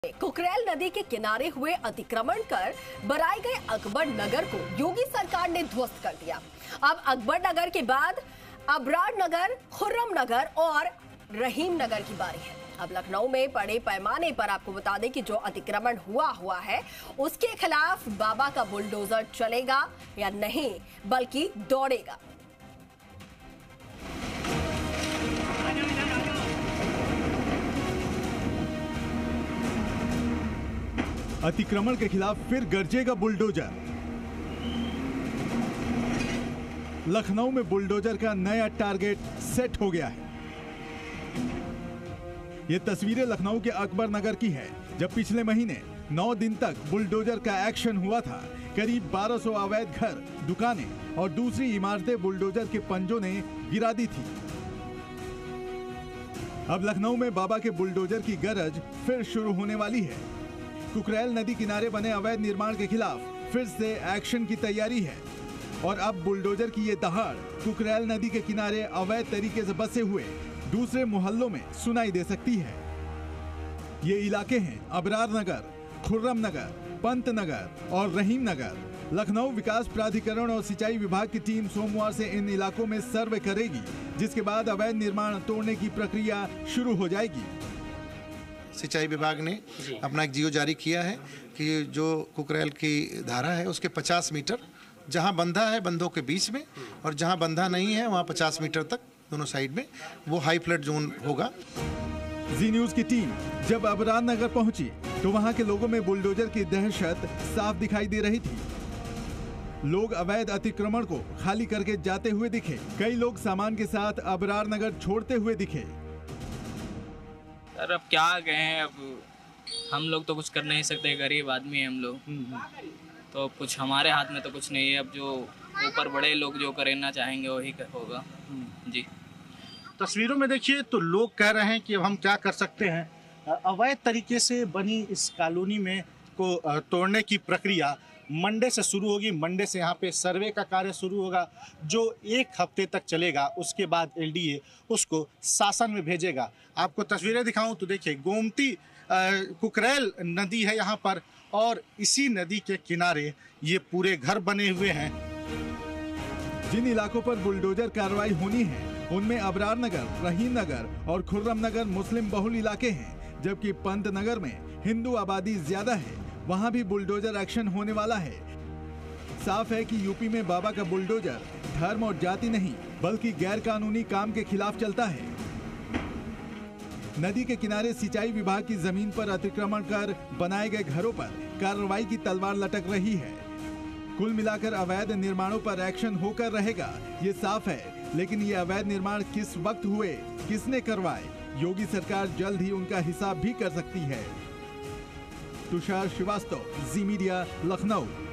कुकरेल नदी के किनारे हुए अतिक्रमण कर बनाए गए अकबर नगर को योगी सरकार ने ध्वस्त कर दिया। अब अकबर नगर के बाद अबरार नगर, खुर्रम नगर और रहीम नगर की बारी है। अब लखनऊ में बड़े पैमाने पर आपको बता दें कि जो अतिक्रमण हुआ है उसके खिलाफ बाबा का बुलडोजर चलेगा या नहीं, बल्कि दौड़ेगा। अतिक्रमण के खिलाफ फिर गरजेगा बुलडोजर। लखनऊ में बुलडोजर का नया टारगेट सेट हो गया है। ये तस्वीरें लखनऊ के अकबर नगर की है, जब पिछले महीने 9 दिन तक बुलडोजर का एक्शन हुआ था। करीब 1200 अवैध घर, दुकानें और दूसरी इमारतें बुलडोजर के पंजों ने गिरा दी थी। अब लखनऊ में बाबा के बुलडोजर की गरज फिर शुरू होने वाली है। कुकरेल नदी किनारे बने अवैध निर्माण के खिलाफ फिर से एक्शन की तैयारी है और अब बुलडोजर की ये दहाड़ कुकरेल नदी के किनारे अवैध तरीके से बसे हुए दूसरे मोहल्लों में सुनाई दे सकती है। ये इलाके हैं अबरार नगर, खुर्रम नगर, पंत नगर और रहीम नगर। लखनऊ विकास प्राधिकरण और सिंचाई विभाग की टीम सोमवार से इन इलाकों में सर्वे करेगी, जिसके बाद अवैध निर्माण तोड़ने की प्रक्रिया शुरू हो जाएगी। सिंचाई विभाग ने अपना एक जियो जारी किया है कि जो कुकरेल की धारा है उसके 50 मीटर जहां बंधा है, बंधों के बीच में, और जहां बंधा नहीं है वहां 50 मीटर तक दोनों साइड में वो हाई फ्लड जोन होगा। जी न्यूज की टीम जब अबरार नगर पहुंची तो वहां के लोगों में बुलडोजर की दहशत साफ दिखाई दे रही थी। लोग अवैध अतिक्रमण को खाली करके जाते हुए दिखे। कई लोग सामान के साथ अबरार नगर छोड़ते हुए दिखे। सर अब क्या कहें, अब हम लोग तो कुछ कर नहीं सकते, गरीब आदमी हैं हम लोग, तो कुछ हमारे हाथ में तो कुछ नहीं है। अब जो ऊपर बड़े लोग जो करना चाहेंगे वही होगा। जी तस्वीरों में देखिए तो लोग कह रहे हैं कि अब हम क्या कर सकते हैं। अवैध तरीके से बनी इस कॉलोनी में को तोड़ने की प्रक्रिया मंडे से शुरू होगी। मंडे से यहाँ पे सर्वे का कार्य शुरू होगा जो 1 हफ्ते तक चलेगा। उसके बाद एलडीए उसको शासन में भेजेगा। आपको तस्वीरें दिखाऊं तो देखिए गोमती कुकरेल नदी है यहाँ पर, और इसी नदी के किनारे ये पूरे घर बने हुए हैं। जिन इलाकों पर बुलडोजर कार्रवाई होनी है उनमें अबरार नगर, रहीम नगर और खुर्रम नगर मुस्लिम बहुल इलाके हैं, जबकि पंत नगर में हिंदू आबादी ज्यादा है, वहां भी बुलडोजर एक्शन होने वाला है। साफ है कि यूपी में बाबा का बुलडोजर धर्म और जाति नहीं बल्कि गैर कानूनी काम के खिलाफ चलता है। नदी के किनारे सिंचाई विभाग की जमीन पर अतिक्रमण कर बनाए गए घरों पर कार्रवाई की तलवार लटक रही है। कुल मिलाकर अवैध निर्माणों पर एक्शन होकर रहेगा, ये साफ है। लेकिन ये अवैध निर्माण किस वक्त हुए, किसने करवाए, योगी सरकार जल्द ही उनका हिसाब भी कर सकती है। तुषार श्रीवास्तव, जी मीडिया, लखनऊ।